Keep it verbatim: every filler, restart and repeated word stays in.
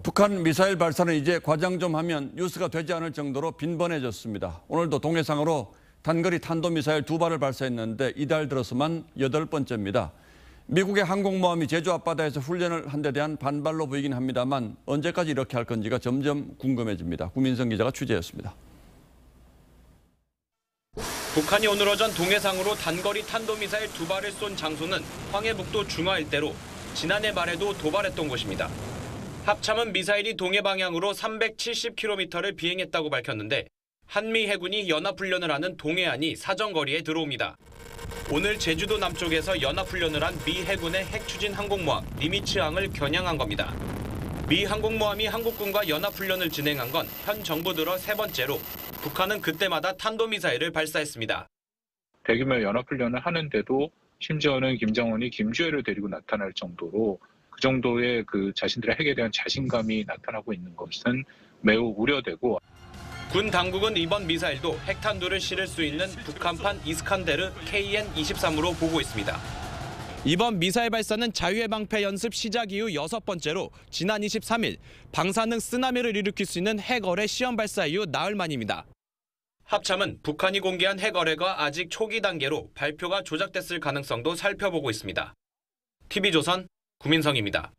북한 미사일 발사는 이제 과장 좀 하면 뉴스가 되지 않을 정도로 빈번해졌습니다. 오늘도 동해상으로 단거리 탄도미사일 두 발을 발사했는데 이달 들어서만 여덟 번째입니다. 미국의 항공모함이 제주 앞바다에서 훈련을 한 데 대한 반발로 보이긴 합니다만 언제까지 이렇게 할 건지가 점점 궁금해집니다. 구민성 기자가 취재했습니다. 북한이 오늘 오전 동해상으로 단거리 탄도미사일 두 발을 쏜 장소는 황해북도 중화 일대로 지난해 말에도 도발했던 곳입니다. 합참은 미사일이 동해 방향으로 삼백칠십 킬로미터를 비행했다고 밝혔는데 한미 해군이 연합훈련을 하는 동해안이 사정거리에 들어옵니다. 오늘 제주도 남쪽에서 연합훈련을 한 미 해군의 핵추진 항공모함 니미츠항을 겨냥한 겁니다. 미 항공모함이 한국군과 연합훈련을 진행한 건 현 정부 들어 세 번째로 북한은 그때마다 탄도미사일을 발사했습니다. 대규모 연합훈련을 하는데도 심지어는 김정은이 김주애를 데리고 나타날 정도로 그 정도의 그 자신들의 핵에 대한 자신감이 나타나고 있는 것은 매우 우려되고, 군 당국은 이번 미사일도 핵탄두를 실을 수 있는 북한판 이스칸데르 케이엔 이십삼으로 보고 있습니다. 이번 미사일 발사는 자유의 방패 연습 시작 이후 여섯 번째로 지난 이십삼 일 방사능 쓰나미를 일으킬 수 있는 핵어뢰 시험 발사 이후 나흘 만입니다. 합참은 북한이 공개한 핵어뢰가 아직 초기 단계로 발표가 조작됐을 가능성도 살펴보고 있습니다. 티비조선 구민성입니다.